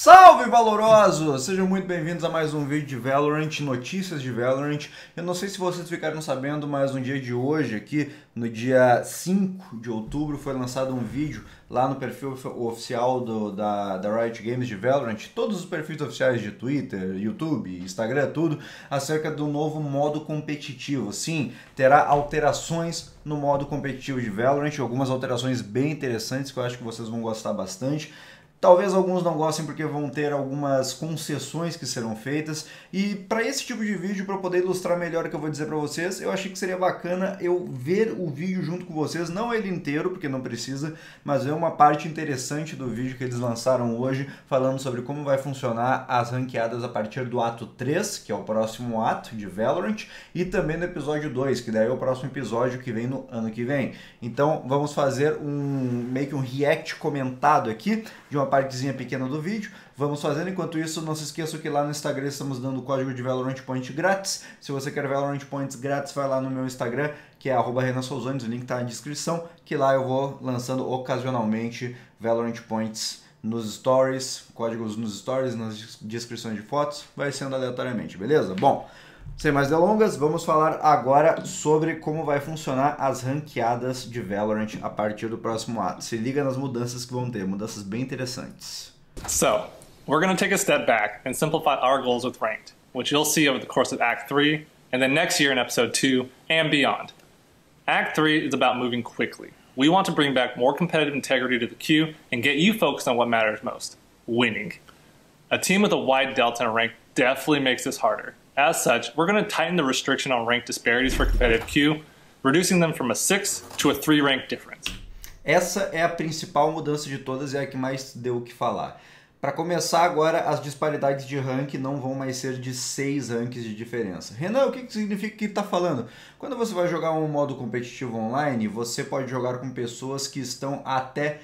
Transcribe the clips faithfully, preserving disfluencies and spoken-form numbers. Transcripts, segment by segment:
Salve, valorosos! Sejam muito bem-vindos a mais um vídeo de Valorant, notícias de Valorant. Eu não sei se vocês ficaram sabendo, mas no dia de hoje, aqui no dia cinco de outubro, foi lançado um vídeo lá no perfil oficial do, da, da Riot Games de Valorant, todos os perfis oficiais de Twitter, YouTube, Instagram, tudo, acerca do novo modo competitivo. Sim, terá alterações no modo competitivo de Valorant, algumas alterações bem interessantes que eu acho que vocês vão gostar bastante. Talvez alguns não gostem porque vão ter algumas concessões que serão feitas. E para esse tipo de vídeo, para eu poder ilustrar melhor o que eu vou dizer para vocês, eu achei que seria bacana eu ver o vídeo junto com vocês, não ele inteiro, porque não precisa, mas ver uma parte interessante do vídeo que eles lançaram hoje, falando sobre como vai funcionar as ranqueadas a partir do ato três, que é o próximo ato de Valorant, e também no episódio dois, que daí é o próximo episódio que vem no ano que vem. Então vamos fazer um meio que um react comentado aqui de uma partezinha pequena do vídeo. Vamos fazendo. Enquanto isso, não se esqueça que lá no Instagram estamos dando o código de Valorant Point grátis. Se você quer Valorant Points grátis, vai lá no meu Instagram, que é arroba Renan Souzanes, o link está na descrição, que lá eu vou lançando ocasionalmente Valorant Points nos stories, códigos nos stories, nas descrições de fotos, vai sendo aleatoriamente, beleza? Bom, sem mais delongas, vamos falar agora sobre como vai funcionar as ranqueadas de Valorant a partir do próximo ato. Se liga nas mudanças que vão ter, mudanças bem interessantes. So, we're going to take a step back and simplify our goals with Ranked, which you'll see over the course of Act three, and then next year in Episode two, and beyond. Act three is about moving quickly. We want to bring back more competitive integrity to the queue and get you focused on what matters most, winning. A team with a wide delta in rank definitely makes this harder. As such, we're going to tighten the restriction on rank disparities for competitive queue, reducing them from a six to a three rank difference. Essa é a principal mudança de todas e é a que mais deu o que falar. Para começar agora, as disparidades de rank não vão mais ser de seis ranks de diferença. Renan, o que significa que está falando? Quando você vai jogar um modo competitivo online, você pode jogar com pessoas que estão até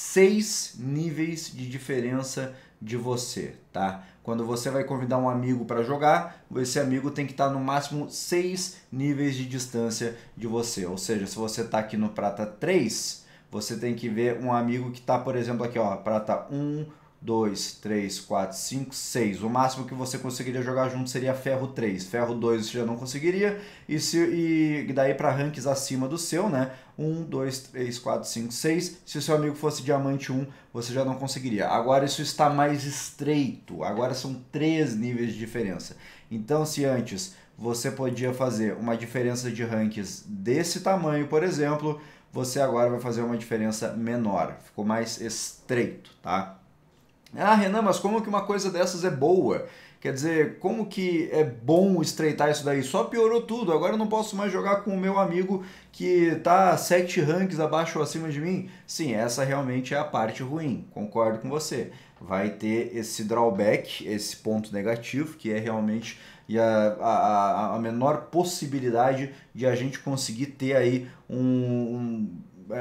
seis níveis de diferença de você, tá? Quando você vai convidar um amigo para jogar, esse amigo tem que estar no máximo seis níveis de distância de você. Ou seja, se você está aqui no prata três, você tem que ver um amigo que está, por exemplo, aqui, ó, prata um, dois, três, quatro, cinco, seis. O máximo que você conseguiria jogar junto seria ferro três. Ferro dois você já não conseguiria. E, se, e daí para ranks acima do seu, né? um, dois, três, quatro, cinco, seis. Se o seu amigo fosse diamante um, você já não conseguiria. Agora isso está mais estreito. Agora são três níveis de diferença. Então, se antes você podia fazer uma diferença de ranks desse tamanho, por exemplo, você agora vai fazer uma diferença menor. Ficou mais estreito, tá? Ah, Renan, mas como que uma coisa dessas é boa? Quer dizer, como que é bom estreitar isso daí? Só piorou tudo. Agora eu não posso mais jogar com o meu amigo que tá sete ranks abaixo ou acima de mim. Sim, essa realmente é a parte ruim. Concordo com você. Vai ter esse drawback, esse ponto negativo, que é realmente a, a, a menor possibilidade de a gente conseguir ter aí um... um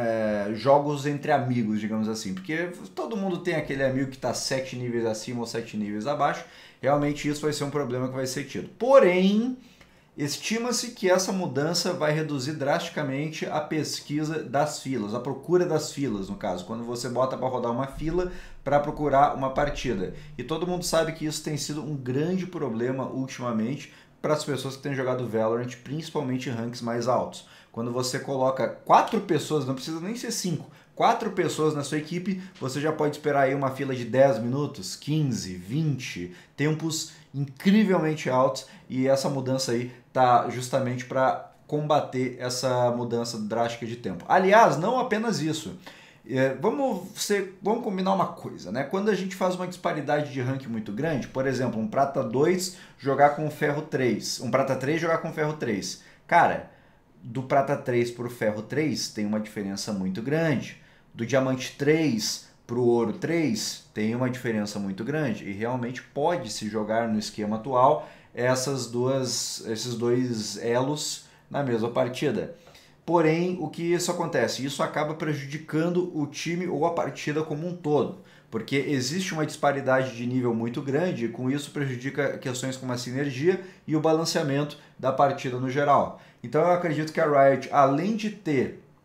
É, jogos entre amigos, digamos assim, porque todo mundo tem aquele amigo que está sete níveis acima ou sete níveis abaixo. Realmente isso vai ser um problema que vai ser tido. Porém, estima-se que essa mudança vai reduzir drasticamente a pesquisa das filas, a procura das filas, no caso, quando você bota para rodar uma fila para procurar uma partida. E todo mundo sabe que isso tem sido um grande problema ultimamente para as pessoas que têm jogado Valorant, principalmente em ranks mais altos. Quando você coloca quatro pessoas, não precisa nem ser cinco, quatro pessoas na sua equipe, você já pode esperar aí uma fila de dez minutos, quinze, vinte, tempos incrivelmente altos, e essa mudança aí tá justamente para combater essa mudança drástica de tempo. Aliás, não apenas isso. É, vamos, ser, vamos combinar uma coisa, né? Quando a gente faz uma disparidade de rank muito grande, por exemplo, um prata dois jogar com ferro três, um prata três jogar com ferro três, cara, do prata três para o ferro três tem uma diferença muito grande, do diamante três para o ouro três tem uma diferença muito grande, e realmente pode se jogar no esquema atual essas duas, esses dois elos na mesma partida. Porém, o que isso acontece? Isso acaba prejudicando o time ou a partida como um todo, porque existe uma disparidade de nível muito grande e com isso prejudica questões como a sinergia e o balanceamento da partida no geral. Então eu acredito que a Riot, além de ter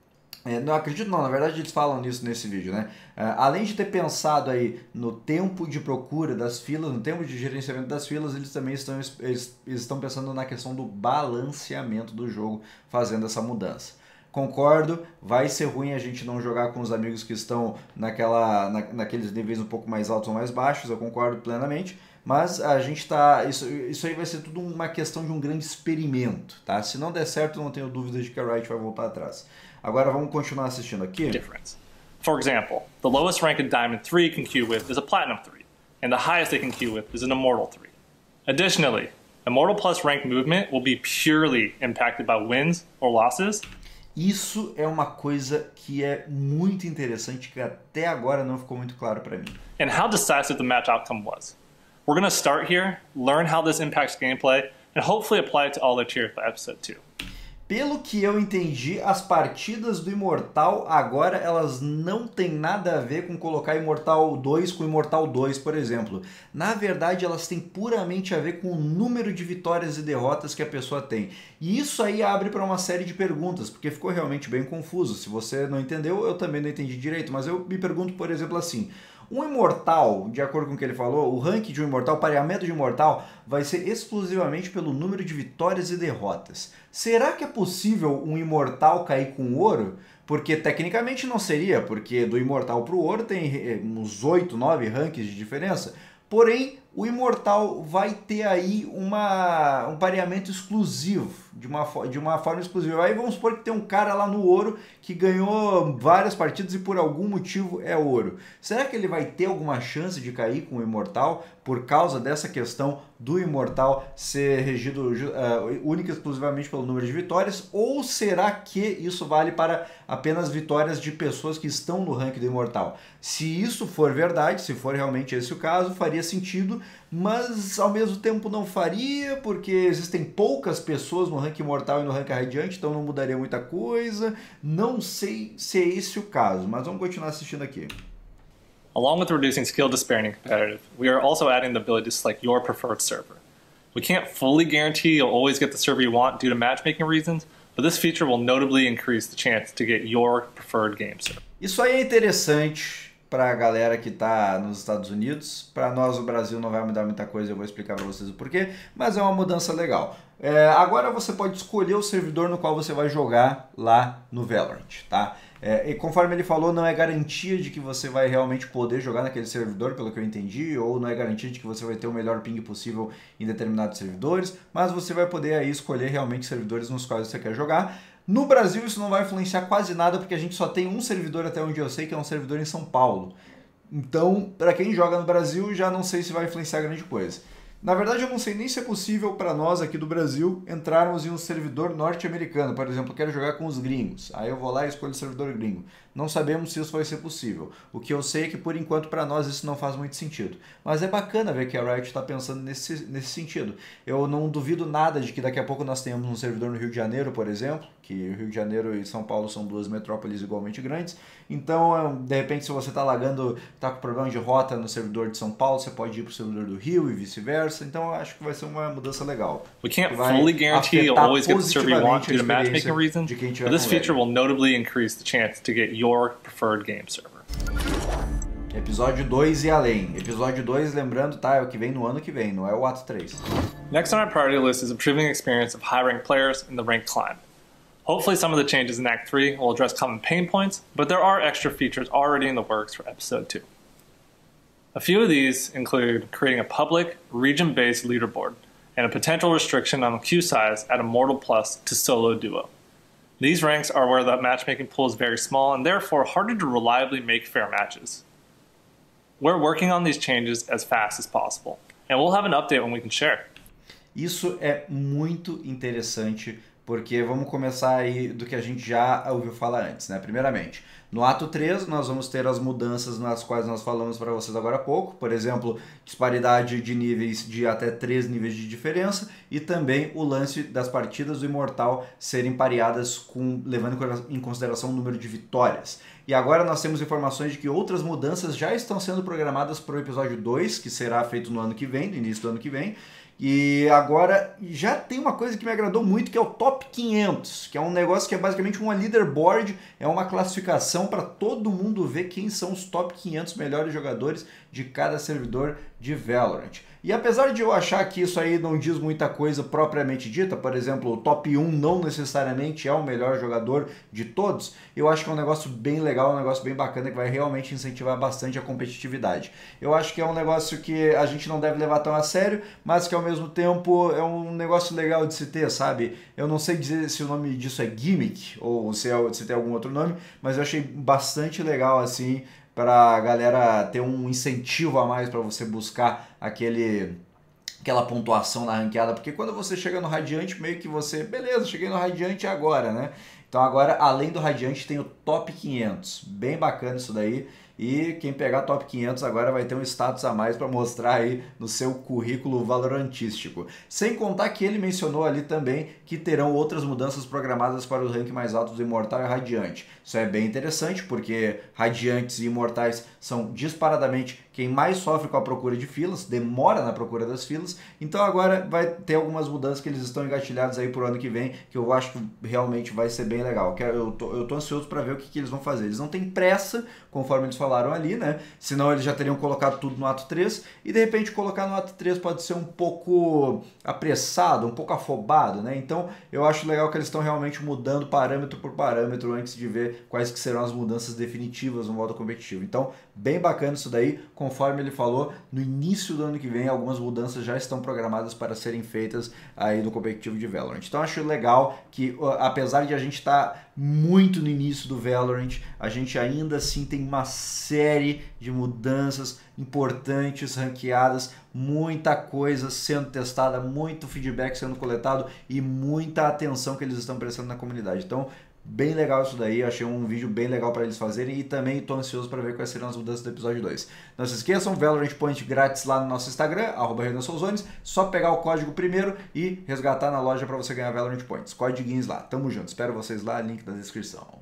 É, não acredito não, na verdade eles falam nisso nesse vídeo, né? É, além de ter pensado aí no tempo de procura das filas, no tempo de gerenciamento das filas, eles também estão, eles, eles estão pensando na questão do balanceamento do jogo, fazendo essa mudança. Concordo, vai ser ruim a gente não jogar com os amigos que estão naquela, na, naqueles níveis um pouco mais altos ou mais baixos, eu concordo plenamente, mas a gente tá, isso, isso aí vai ser tudo uma questão de um grande experimento, tá? Se não der certo, não tenho dúvidas de que a Riot vai voltar atrás. Agora vamos continuar assistindo aqui. Difference. For example, the lowest rank a Diamond three can queue with is a Platinum three, and the highest they can queue with is an Immortal three. Additionally, Immortal Plus rank movement will be purely impacted by wins or losses. Isso é uma coisa que é muito interessante, que até agora não ficou muito claro para mim. And how decisive the match outcome was. We're going to start here, learn how this impacts gameplay, and hopefully apply it to all their tiers by episode two. Pelo que eu entendi, as partidas do Imortal agora elas não tem nada a ver com colocar Imortal dois com Imortal dois, por exemplo. Na verdade, elas têm puramente a ver com o número de vitórias e derrotas que a pessoa tem. E isso aí abre para uma série de perguntas, porque ficou realmente bem confuso. Se você não entendeu, eu também não entendi direito, mas eu me pergunto, por exemplo, assim... Um Imortal, de acordo com o que ele falou, o ranking de um Imortal, o pareamento de um Imortal, vai ser exclusivamente pelo número de vitórias e derrotas. Será que é possível um Imortal cair com ouro? Porque tecnicamente não seria, porque do Imortal para o ouro tem uns oito, nove rankings de diferença. Porém, o Imortal vai ter aí uma, um pareamento exclusivo, de uma, de uma forma exclusiva. Aí vamos supor que tem um cara lá no ouro que ganhou várias partidas e por algum motivo é ouro. Será que ele vai ter alguma chance de cair com o Imortal por causa dessa questão do Imortal ser regido uh, única e exclusivamente pelo número de vitórias? Ou será que isso vale para apenas vitórias de pessoas que estão no ranking do Imortal? Se isso for verdade, se for realmente esse o caso, faria sentido, mas ao mesmo tempo não faria, porque existem poucas pessoas no ranking Imortal e no ranking Radiante, então não mudaria muita coisa. Não sei se é esse o caso, mas vamos continuar assistindo aqui. Along with reducing skill disparity in competitive, we are also adding the ability to select your preferred server. We can't fully guarantee you'll always get the server you want due to matchmaking reasons, but this feature will notably increase the chance to get your preferred game server. Isso aí é interessante para a galera que está nos Estados Unidos. Para nós, o Brasil não vai mudar muita coisa, eu vou explicar para vocês o porquê, mas é uma mudança legal. É, agora você pode escolher o servidor no qual você vai jogar lá no Valorant, tá? É, e conforme ele falou, não é garantia de que você vai realmente poder jogar naquele servidor, pelo que eu entendi, ou não é garantia de que você vai ter o melhor ping possível em determinados servidores, mas você vai poder aí escolher realmente servidores nos quais você quer jogar. No Brasil isso não vai influenciar quase nada, porque a gente só tem um servidor até onde eu sei, que é um servidor em São Paulo. Então, para quem joga no Brasil, já não sei se vai influenciar grande coisa. Na verdade, eu não sei nem se é possível para nós aqui do Brasil entrarmos em um servidor norte-americano. Por exemplo, eu quero jogar com os gringos. Aí eu vou lá e escolho o servidor gringo. Não sabemos se isso vai ser possível. O que eu sei é que, por enquanto, para nós isso não faz muito sentido. Mas é bacana ver que a Riot está pensando nesse, nesse sentido. Eu não duvido nada de que daqui a pouco nós tenhamos um servidor no Rio de Janeiro, por exemplo, que Rio de Janeiro e São Paulo são duas metrópoles igualmente grandes. Então, de repente, se você está lagando, está com problema de rota no servidor de São Paulo, você pode ir para o servidor do Rio e vice-versa. Então, eu acho que vai ser uma mudança legal. We can't fully guarantee you'll always get the server you want due to matchmaking reasons, but this feature will notably increase the chance to get your preferred game server. Episódio dois e além. Episódio dois, lembrando, tá? É o que vem no ano que vem, não é o ato três. Next on our priority list is improving the experience of high-ranked players in the ranked climb. Hopefully some of the changes in Act three will address common pain points, but there are extra features already in the works for Episode two. A few of these include creating a public, region-based leaderboard, and a potential restriction on the queue size at Immortal Plus to Solo Duo. These ranks are where the matchmaking pool is very small and therefore harder to reliably make fair matches. We're working on these changes as fast as possible, and we'll have an update when we can share. Isso é muito interessante, porque vamos começar aí do que a gente já ouviu falar antes, né? Primeiramente, no ato três nós vamos ter as mudanças nas quais nós falamos para vocês agora há pouco, por exemplo, disparidade de níveis de até três níveis de diferença e também o lance das partidas do Imortal serem pareadas com, levando em consideração o número de vitórias. E agora nós temos informações de que outras mudanças já estão sendo programadas para o episódio dois, que será feito no ano que vem, no início do ano que vem, E agora já tem uma coisa que me agradou muito, que é o Top quinhentos, que é um negócio que é basicamente uma leaderboard, é uma classificação para todo mundo ver quem são os top quinhentos melhores jogadores de cada servidor de Valorant. E apesar de eu achar que isso aí não diz muita coisa propriamente dita, por exemplo, o top um não necessariamente é o melhor jogador de todos, eu acho que é um negócio bem legal, um negócio bem bacana que vai realmente incentivar bastante a competitividade. Eu acho que é um negócio que a gente não deve levar tão a sério, mas que ao mesmo tempo é um negócio legal de se ter, sabe? Eu não sei dizer se o nome disso é gimmick ou se, é, se tem algum outro nome, mas eu achei bastante legal assim, para a galera ter um incentivo a mais para você buscar aquele, aquela pontuação na ranqueada, porque quando você chega no Radiante, meio que você, beleza, cheguei no Radiante agora, né? Então agora, além do Radiante, tem o Top quinhentos, bem bacana isso daí, e quem pegar Top quinhentos agora vai ter um status a mais para mostrar aí no seu currículo valorantístico. Sem contar que ele mencionou ali também que terão outras mudanças programadas para o rank mais alto do Imortal e Radiante. Isso é bem interessante, porque Radiantes e Imortais são disparadamente quem mais sofre com a procura de filas, demora na procura das filas, então agora vai ter algumas mudanças que eles estão engatilhados aí pro ano que vem, que eu acho que realmente vai ser bem legal. Eu tô, eu tô ansioso para ver o que, que eles vão fazer. Eles não têm pressa, conforme eles falaram ali, né? Senão eles já teriam colocado tudo no ato três, e de repente colocar no ato três pode ser um pouco apressado, um pouco afobado, né? Então eu acho legal que eles estão realmente mudando parâmetro por parâmetro antes de ver quais que serão as mudanças definitivas no modo competitivo. Então, bem bacana isso daí. Conforme ele falou, no início do ano que vem, algumas mudanças já estão programadas para serem feitas aí no competitivo de Valorant. Então, acho legal que, apesar de a gente estar muito no início do Valorant, a gente ainda assim tem uma série de mudanças importantes, ranqueadas, muita coisa sendo testada, muito feedback sendo coletado e muita atenção que eles estão prestando na comunidade. Então, bem legal isso daí, achei um vídeo bem legal para eles fazerem e também estou ansioso para ver quais serão as mudanças do episódio dois. Não se esqueçam, Valorant Point grátis lá no nosso Instagram, arroba RenanSouzones, só pegar o código primeiro e resgatar na loja para você ganhar Valorant Points. Códiguinhos lá, tamo junto, espero vocês lá, link na descrição.